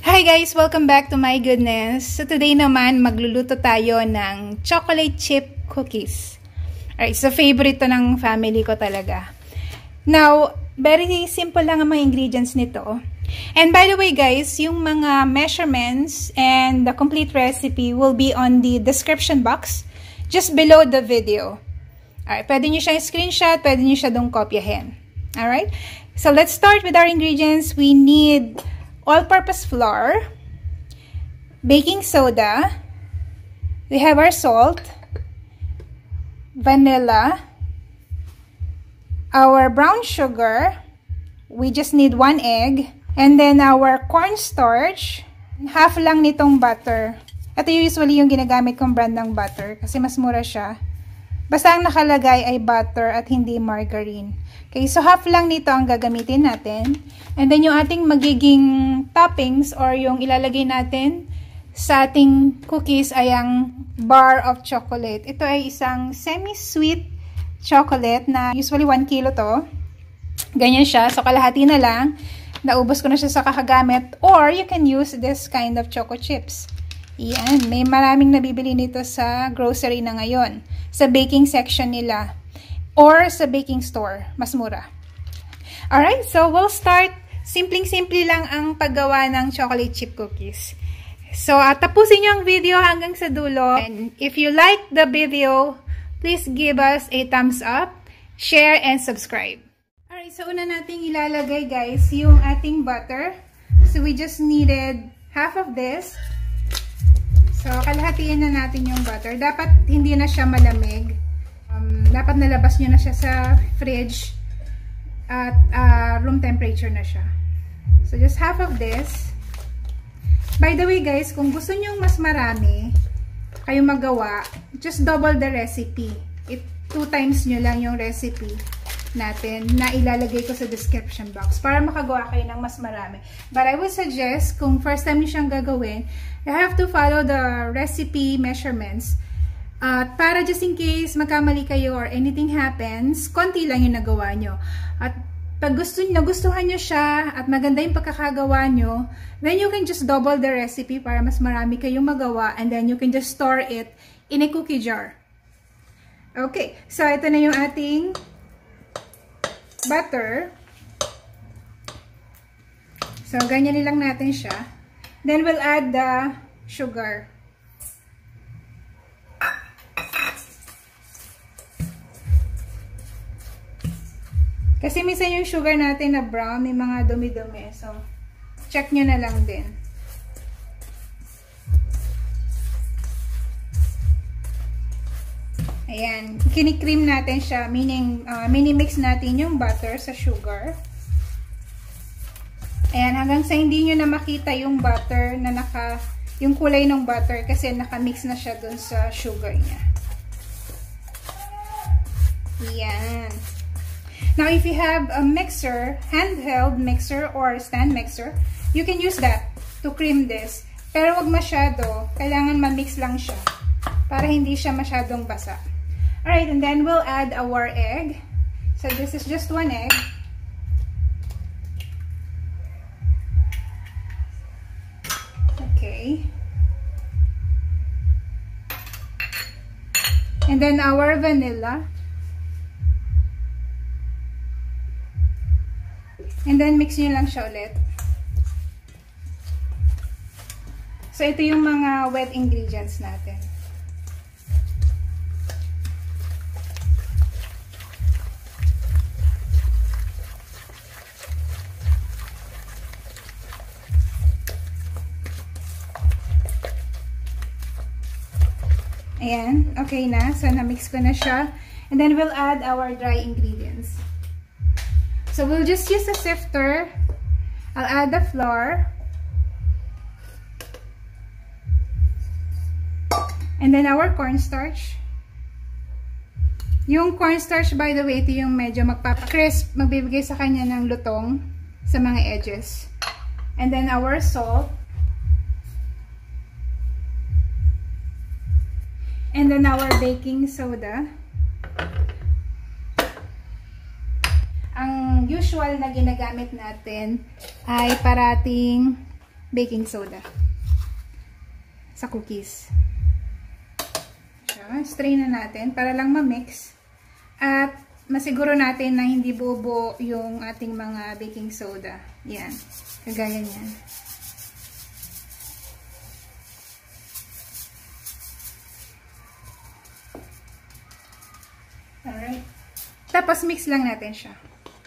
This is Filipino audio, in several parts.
Hi guys! Welcome back to my goodness. So today naman, magluluto tayo ng chocolate chip cookies. Alright, so favorite to ng family ko talaga. Now, very simple lang ang mga ingredients nito. And by the way guys, yung mga measurements and the complete recipe will be on the description box just below the video. Alright, pwede nyo siyang screenshot, pwede nyo siya dong kopyahin. Alright, so let's start with our ingredients. We need all-purpose flour, baking soda, we have our salt, vanilla, our brown sugar, we just need 1 egg, and then our cornstarch, half lang nitong butter. Ito usually yung ginagamit kong brand ng butter kasi mas mura siya. Basta ang nakalagay ay butter at hindi margarine. Okay, so half lang nito ang gagamitin natin. And then yung ating magiging toppings or yung ilalagay natin sa ating cookies ay ang bar of chocolate. Ito ay isang semi-sweet chocolate na usually 1 kilo to. Ganyan siya. So kalahati na lang. Naubos ko na siya sa kakagamit. Or you can use this kind of choco chips. Yan. May maraming nabibili nito sa grocery na ngayon. Sa baking section nila. Or sa baking store. Mas mura. Alright, so we'll start. Simpleng-simple lang ang paggawa ng chocolate chip cookies. So, tapusin nyo ang video hanggang sa dulo. And if you like the video, please give us a thumbs up, share, and subscribe. Alright, so una nating ilalagay guys yung ating butter. So, we just needed half of this. So, kalahatiin na natin yung butter. Dapat hindi na siya malamig. Dapat nalabas nyo na siya sa fridge at room temperature na siya. So, just half of this. By the way guys, kung gusto nyo mas marami kayo magawa, just double the recipe. 2 times nyo lang yung recipe natin na ilalagay ko sa description box para makagawa kayo ng mas marami. But I would suggest, kung first time nyo siyang gagawin, you have to follow the recipe measurements. At para just in case magkamali kayo or anything happens, konti lang yung nagawa nyo. At pag nagustuhan nyo siya at maganda yung pagkakagawa nyo, then you can just double the recipe para mas marami kayong magawa, and then you can just store it in a cookie jar. Okay, so ito na yung ating butter. So ganyan lang natin siya. Then we'll add the sugar. Kasi minsan yung sugar natin na brown, may mga dumi-dumi. So, check nyo na lang din. Ayan. Kinikream natin siya. Meaning, mini-mix natin yung butter sa sugar. Ayan. Hanggang sa hindi nyo na makita yung butter na yung kulay ng butter kasi nakamix na siya dun sa sugar niya. Ayan. Now, if you have a mixer, handheld mixer or stand mixer, you can use that to cream this. Pero wag masyado. Kailangan ma-mix lang siya para hindi siya masyadong basa. Alright, and then we'll add our egg. So, this is just 1 egg. Okay. And then our vanilla. And then, mix nyo lang siya ulit. So, ito yung mga wet ingredients natin. Ayan. Okay na. So, na-mix ko na siya. And then, we'll add our dry ingredients. So, we'll just use a sifter. I'll add the flour. And then our cornstarch. Yung cornstarch, by the way, ito yung medyo magpapakrisp, magbibigay sa kanya ng lutong sa mga edges. And then our salt. And then our baking soda. Ang usual na ginagamit natin ay parating baking soda sa cookies. Strain na natin para lang ma-mix at masiguro natin na hindi buo yung ating mga baking soda. Yan. Kagaya niyan. Alright. Tapos mix lang natin siya.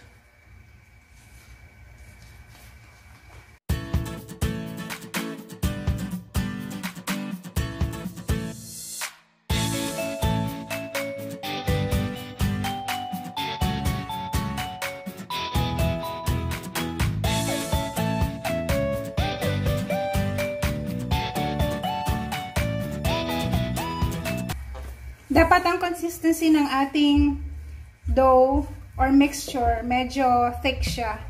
Dapat ang consistency ng ating dough or mixture, medyo thick siya.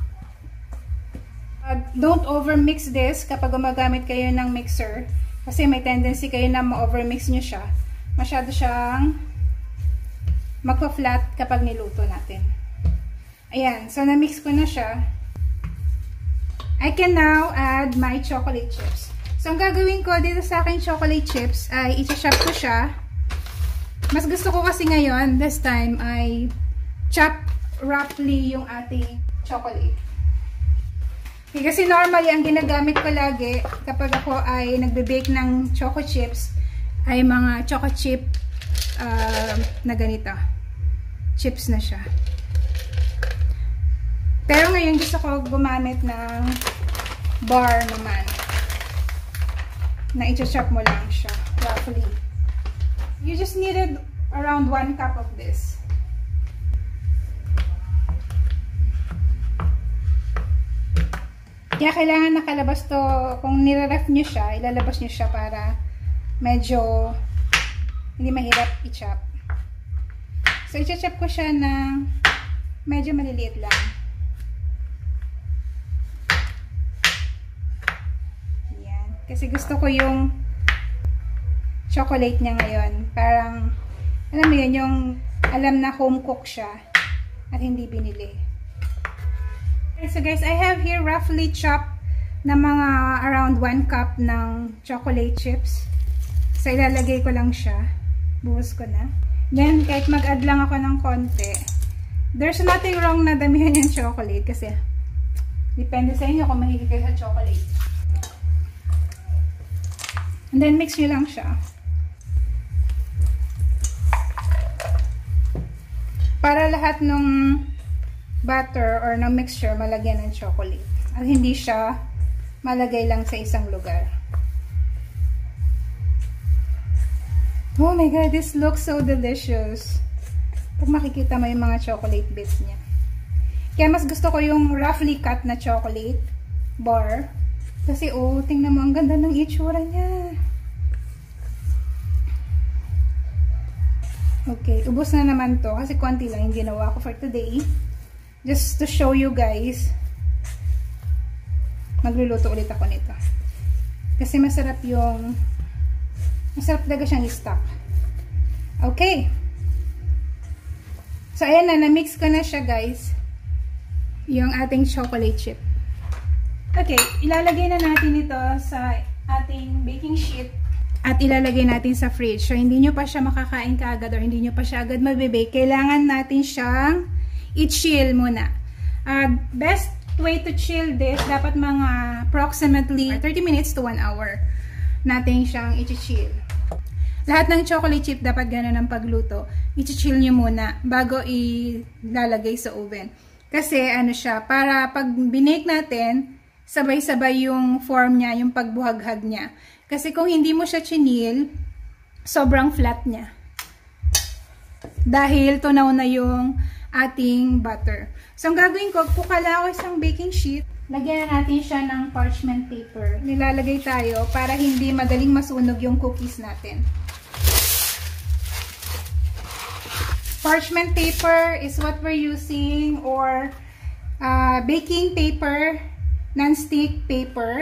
Don't overmix this kapag gumagamit kayo ng mixer. Kasi may tendency kayo na ma-overmix nyo siya. Masyado siyang magpa-flat kapag niluto natin. Ayan. So, na-mix ko na siya. I can now add my chocolate chips. So, ang gagawin ko dito sa aking chocolate chips ay i-chop ko siya. Mas gusto ko kasi ngayon, this time, ay chop roughly yung ating chocolate. Okay, kasi normally, ang ginagamit ko lagi kapag ako ay nagbe-bake ng choco chips, ay mga choco chip na ganito. Chips na siya. Pero ngayon, gusto ko gumamit ng bar naman. Na i-chop mo lang siya, roughly. You just needed around 1 cup of this. Kaya kailangan nakalabas to, kung nire-ref nyo siya, ilalabas nyo siya para medyo hindi mahirap i-chop. So, i-chop ko siya na medyo maliliit lang. Yan. Kasi gusto ko yung chocolate niya ngayon. Parang, alam mo yun, yung alam na home cook siya at hindi binili. Okay, so guys, I have here roughly chopped na mga around 1 cup ng chocolate chips. So, ilalagay ko lang siya. Buhos ko na. Then, kahit mag-add lang ako ng konti, there's nothing wrong na damihan yung chocolate kasi depende sa inyo kung mahilig kayo sa chocolate. And then, mix nyo lang siya. Para lahat ng butter or ng mixture malagyan ng chocolate. At hindi siya malagay lang sa isang lugar. Oh my God, this looks so delicious. Pag makikita mo yung mga chocolate bits niya. Kaya mas gusto ko yung roughly cut na chocolate bar. Kasi oh, tingnan mo, ang ganda ng itsura niya. Okay, ubos na naman to kasi konti lang yung ginawa ko for today. Just to show you guys. Magluluto ulit ako nito. Kasi masarap talaga siyang i-stock. Okay. So, ayan na, na-mix ko na siya guys. Yung ating chocolate chip. Okay, ilalagay na natin ito sa ating baking sheet. At ilalagay natin sa fridge. So, hindi nyo pa siya makakain kaagad or hindi nyo pa siya agad mabibake. Kailangan natin siyang i-chill muna. Best way to chill this, dapat mga approximately 30 minutes to 1 hour natin siyang i-chill. Lahat ng chocolate chip dapat gano'n ang pagluto. I-chill nyo muna bago ilalagay sa oven. Kasi ano siya, para pag binake natin, sabay-sabay yung form niya, yung pagbuhaghag niya. Kasi kung hindi mo siya chinil, sobrang flat niya. Dahil tunaw na yung ating butter. So, ang gagawin ko, kukala ko isang baking sheet. Lagyan na natin siya ng parchment paper. Nilalagay tayo para hindi madaling masunog yung cookies natin. Parchment paper is what we're using, or baking paper, non-stick paper.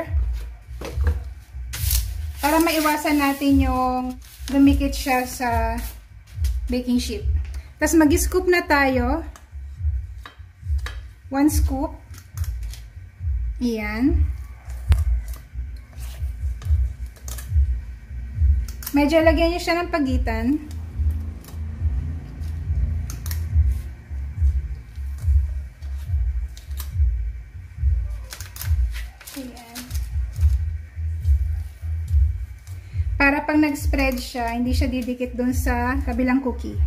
Para maiwasan natin yung dumikit siya sa baking sheet. Tapos mag-scoop na tayo. 1 scoop. Ayan. Medyo lagyan nyo siya ng pagitan. Ayan. Para pag nag-spread siya, hindi siya didikit dun sa kabilang cookie.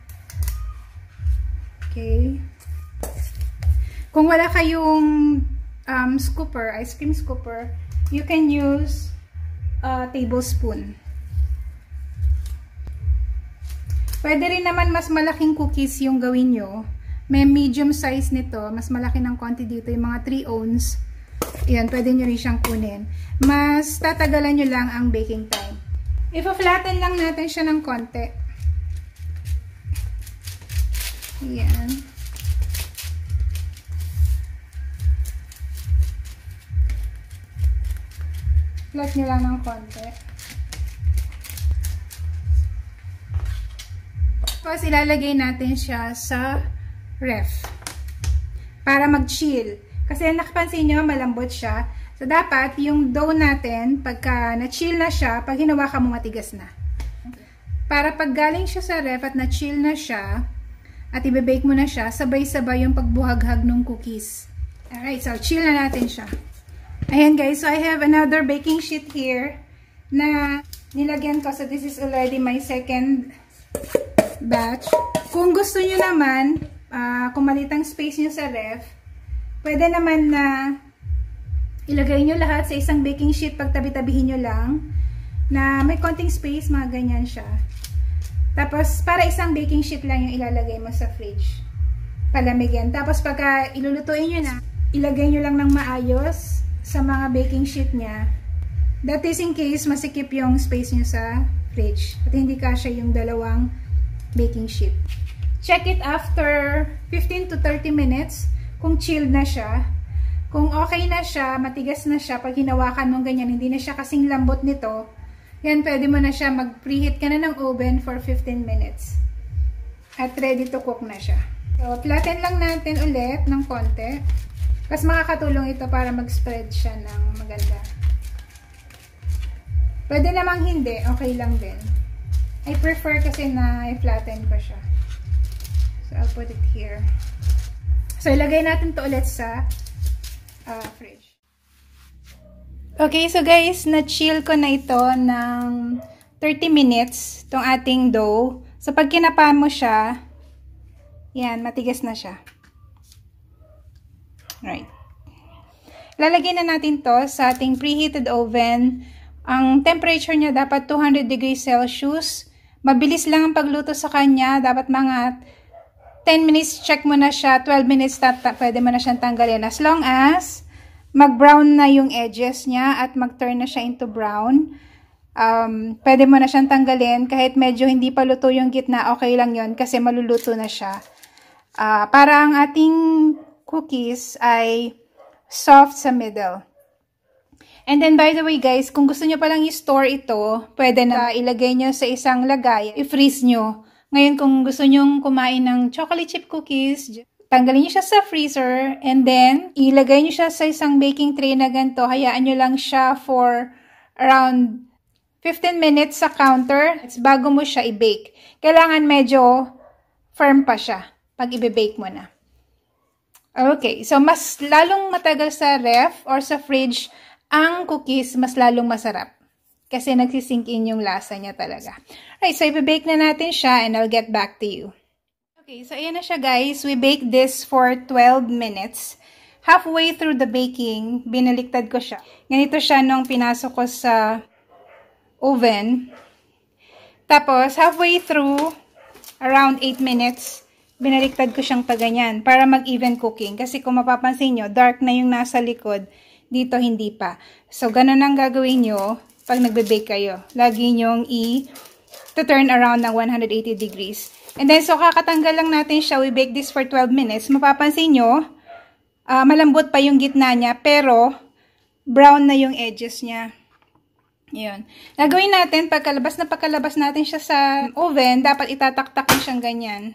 Okay. Kung wala kayong scooper, ice cream scooper, you can use a tablespoon. Pwede rin naman mas malaking cookies yung gawin nyo. May medium size nito. Mas malaki ng konti dito. Yung mga 3 ounce. Ayan, pwede nyo rin siyang kunin. Mas tatagalan nyo lang ang baking time. Ipa-flatten lang natin siya ng konti. Ayan. Flat nyo lang ng konti. Tapos ilalagay natin siya sa ref. Para mag-chill. Kasi nakapansin nyo, malambot siya. So, dapat yung dough natin, pagka na-chill na siya, pag hinawakan mo, matigas na. Para pag galing siya sa ref at na-chill na siya, at i-bake mo na siya, sabay-sabay yung pagbuhaghag ng cookies. Alright, so chill na natin siya. Ayan guys, so I have another baking sheet here na nilagyan ko. So, this is already my second batch. Kung gusto nyo naman, kung malitang space nyo sa ref, pwede naman na ilagay nyo lahat sa isang baking sheet, pagtabi-tabihin nyo lang, na may konting space, mga ganyan siya. Tapos, para isang baking sheet lang yung ilalagay mo sa fridge. Palamigyan. Tapos, pagka ilulutuin nyo na, ilagay nyo lang ng maayos sa mga baking sheet niya. That is in case masikip yung space nyo sa fridge. At hindi kasya yung dalawang baking sheet. Check it after 15 to 30 minutes kung chilled na siya. Kung okay na siya, matigas na siya, pag hinawakan mong ganyan, hindi na siya kasing lambot nito, yan, pwede mo na siya mag-preheat ka na ng oven for 15 minutes. At ready to cook na siya. So, flatten lang natin ulit ng konti. Kasi makakatulong ito para mag-spread siya ng maganda. Pwede namang hindi, okay lang din. I prefer kasi na i-flatten ko siya. So, I'll put it here. So, ilagay natin to ulit sa fridge. Okay, so guys, na-chill ko na ito ng 30 minutes itong ating dough. So, pag kinapa mo siya, yan, matigas na siya. Right. Lalagyan na natin to sa ating preheated oven. Ang temperature niya dapat 200 degrees Celsius. Mabilis lang ang pagluto sa kanya. Dapat mga 10 minutes, check mo na siya. 12 minutes, pwede mo na siyang tanggalin. As long as mag-brown na yung edges niya at mag-turn na siya into brown, pwede mo na siyang tanggalin. Kahit medyo hindi pa luto yung gitna, okay lang yon kasi maluluto na siya. Para ang ating cookies ay soft sa middle. And then, by the way guys, kung gusto nyo palang i-store ito, pwede na ilagay nyo sa isang lagay, i-freeze nyo. Ngayon, kung gusto nyong kumain ng chocolate chip cookies, tanggalin nyo siya sa freezer, and then, ilagay nyo siya sa isang baking tray na ganito. Hayaan nyo lang siya for around 15 minutes sa counter. It's bago mo siya i-bake. Kailangan medyo firm pa siya pag i-bake mo na. Okay, so mas lalong matagal sa ref or sa fridge ang cookies, mas lalong masarap. Kasi nagsisink in yung lasa niya talaga. Alright, so i-bake na natin siya and I'll get back to you. Okay, so ayan na siya guys. We baked this for 12 minutes. Halfway through the baking, binaliktad ko siya. Ganito siya nung pinasok ko sa oven. Tapos, halfway through, around 8 minutes, binaliktad ko siyang paganyan para mag-even cooking. Kasi kung mapapansin nyo, dark na yung nasa likod. Dito, hindi pa. So, ganun ang gagawin nyo pag nagbe-bake kayo. Lagi nyong i-turn around ng 180 degrees. And then, so, kakatanggal lang natin siya. We bake this for 12 minutes. Mapapansin nyo, malambot pa yung gitna niya, pero brown na yung edges niya. Yun. Nagawin natin, pagkalabas natin siya sa oven, dapat itataktak mo siyang ganyan.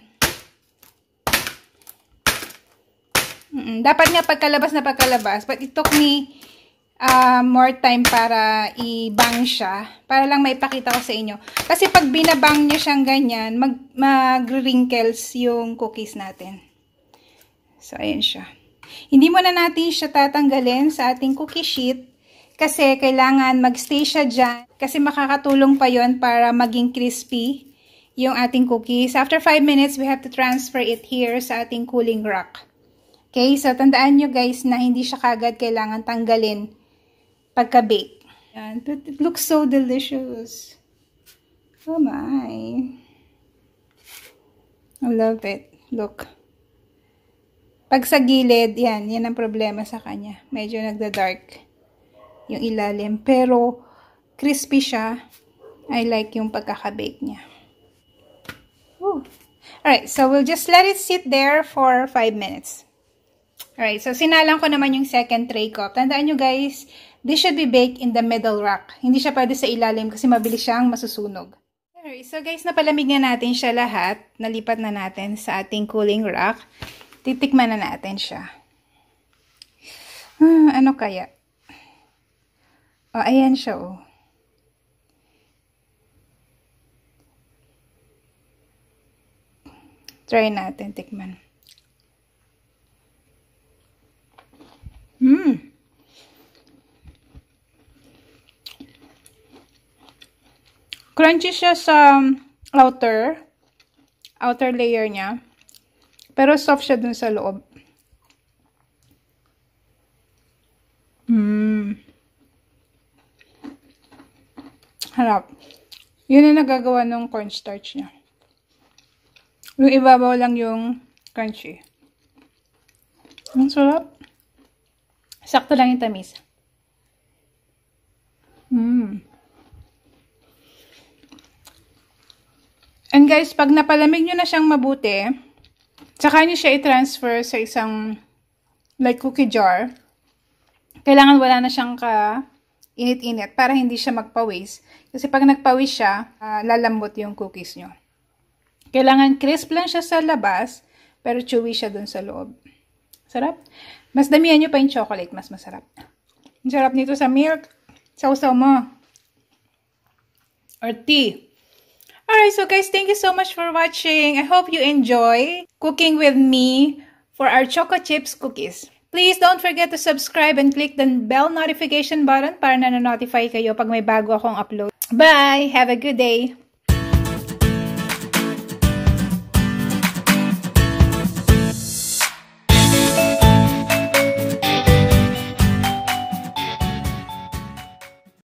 Dapat nga pagkalabas, but it took me more time para i-bang siya. Para lang maipakita ko sa inyo. Kasi pag binabang nyo siyang ganyan, mag-wrinkles yung cookies natin. So, ayan siya. Hindi muna natin siya tatanggalin sa ating cookie sheet. Kasi kailangan magstay siya dyan. Kasi makakatulong pa yon para maging crispy yung ating cookies. After 5 minutes, we have to transfer it here sa ating cooling rack. Okay, so tandaan nyo guys na hindi siya kagad kailangan tanggalin pagka-bake. But it looks so delicious. Oh my. I love it. Look. Pag sa gilid, yan ang problema sa kanya. Medyo nagda-dark yung ilalim. Pero, crispy siya. I like yung pagkaka-bake niya. Woo. Alright, so we'll just let it sit there for 5 minutes. Alright, so sinalang ko naman yung second tray ko. Tandaan nyo guys, this should be baked in the middle rack. Hindi siya pwede sa ilalim kasi mabilis siyang masusunog. Alright, so guys, napalamig na natin siya lahat. Nalipat na natin sa ating cooling rack. Titikman na natin siya. Ano kaya? Oh, ayan siya, oh. Try natin, tikman. Crunchy siya sa outer layer niya. Pero soft siya dun sa loob. Harap. Yun ang nagagawa ng cornstarch niya. Yung ibabaw lang yung crunchy. Ang sarap. Sakto lang yung tamis. And guys, pag napalamig nyo na siyang mabuti, saka nyo siya i-transfer sa isang like cookie jar. Kailangan wala na siyang init-init para hindi siya magpawis. Kasi pag nagpawis siya, lalambot yung cookies nyo. Kailangan crisp lang siya sa labas, pero chewy siya dun sa loob. Sarap. Mas damihan nyo pa yung chocolate, mas masarap. Ang sarap nito sa milk. Sausaw mo. Or tea. Alright, so guys, thank you so much for watching. I hope you enjoy cooking with me for our Choco Chips cookies. Please don't forget to subscribe and click the bell notification button para na-notify kayo pag may bago akong upload. Bye! Have a good day!